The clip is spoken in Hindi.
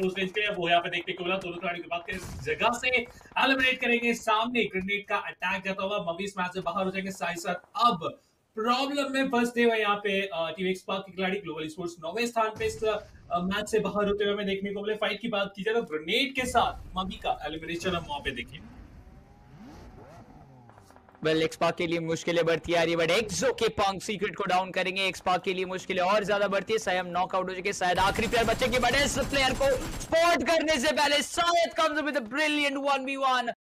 क्लोज रेंज पे, वो यहाँ पे देखने को मिला। दोनों खिलाड़ियों की बात करें, इस जगह से एलिमिनेट करेंगे। सामने ग्रेनेड का अटैक जाता हुआ मवीज मैच से बाहर हो जाएंगे। साथ ही साथ अब प्रॉब्लम में फंसते हुए यहाँ पे टीम एक्सपार्क के खिलाड़ी ग्लोबल स्पोर्ट्स 9वें स्थान पे इस मैच से बाहर होते हुए हमें देखने को मिले। फाइट की बात की जाए तो ग्रेनेड के साथ मवी का एलिमिनेशन हम वहां पे देखें। वेल एक्सपार्क के लिए मुश्किलें बढ़ती आ रही है, बट एक्सो के पंक सीक्रेट को डाउन करेंगे। एक्सपार्क के लिए मुश्किलें और ज्यादा बढ़ती है। शायद नॉकआउट हो चुके, शायद आखिरी प्लेयर बच्चे के, बट इस प्लेयर को स्पॉट करने से पहले शायद comes with a brilliant 1v1